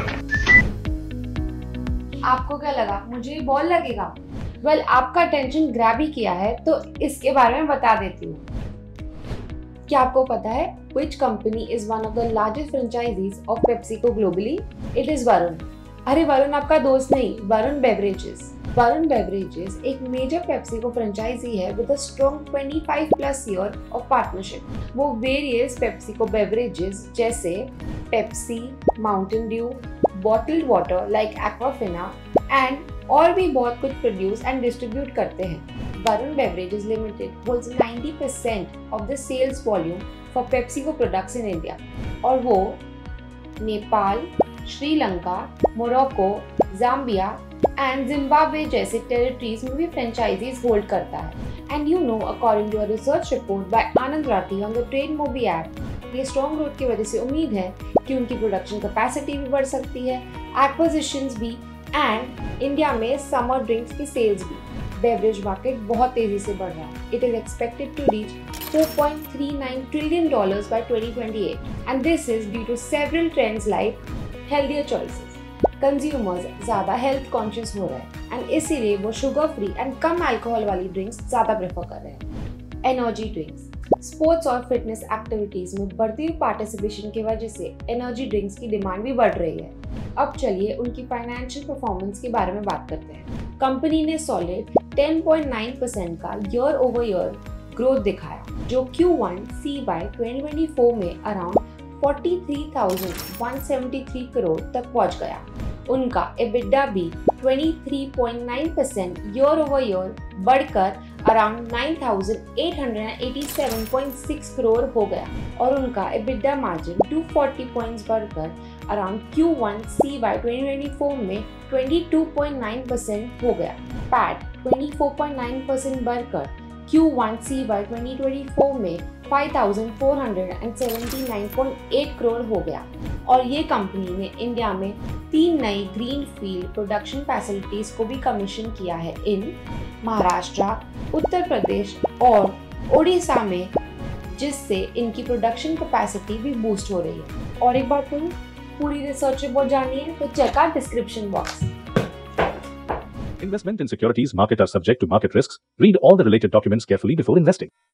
आपको क्या लगा मुझे बॉल लगेगा? वेल, आपका अटेंशन ग्रैब ही किया है तो इसके बारे में बता देती हूँ। क्या आपको पता है which company is one of the largest franchisees of PepsiCo globally? It is Varun। अरे वरुण आपका दोस्त नहीं, वरुण बेवरेजेस। वरुण बेवरेजेस एक मेजर पेप्सिको फ्रेंचाइजी है with a strong 25+ year of partnership. वो वेरियस पेप्सिको बेवरेजेस जैसे Pepsi, Mountain Dew, bottled water like Aquafina and और भी बहुत कुछ प्रोड्यूस एंड डिस्ट्रीब्यूट करते हैं। Varun Beverages Limited holds 90% of the sales volume for PepsiCo products in India और वो Nepal, Sri Lanka, Morocco, Zambia and Zimbabwe जैसे टेरिटरीज में भी फ्रेंचाइजीज होल्ड करता है। And you know, according to a research report by Anand Rathi on the Trade Mobi app, ये strong growth की वजह से उम्मीद है कि उनकी प्रोडक्शन कैपेसिटी भी बढ़ सकती है, एक्विजिशंस भी एंड इंडिया में समर ड्रिंक्स की सेल्स भी। बेवरेज मार्केट बहुत तेजी से बढ़ रहा है। It is expected to reach $4.39 trillion by 2028 and this is due to several trends like healthier choices। Consumers ज़्यादा हेल्थ कॉन्शियस हो रहे हैं एंड इसीलिए वो शुगर फ्री एंड कम अल्कोहल वाली ड्रिंक्स ज़्यादा प्रेफर कर रहे हैं। एनर्जी ड्रिंक्स, स्पोर्ट्स और फिटनेस एक्टिविटीज में बढ़ती हुई पार्टिसिपेशन की वजह से एनर्जी ड्रिंक्स की डिमांड भी बढ़ रही है। अब चलिए उनकी फाइनेंशियल परफॉर्मेंस के बारे में बात करते हैं। कंपनी ने सॉलिड 10.9% का ईयर ओवर ईयर ग्रोथ दिखाया, जो Q1 CY 2024 में अराउंड 43,173 करोड़ तक पहुंच गया। उनका EBITDA भी 23.9% ईयर ओवर ईयर बढ़कर अराउंड 9,887.6 करोड़ हो गया और उनका EBITDA मार्जिन 240 पॉइंट्स बढ़कर अराउंड Q1 CY 2024 में 22.9% हो गया। पैट 24.9% बढ़कर Q1 CY 2024 में 5,479.8 करोड़ हो गया और ये कंपनी ने इंडिया में 3 नई ग्रीन फील्ड प्रोडक्शन फैसिलिटीज को भी कमीशन किया है इन महाराष्ट्र, उत्तर प्रदेश और ओडिशा में, जिससे इनकी प्रोडक्शन कैपेसिटी भी बूस्ट हो रही है। और एक बात कहूँ, पूरी रिसर्च रिपोर्ट जाननी है तो check out description box. Investment in securities market are subject to market risks. Read all the related documents carefully before investing.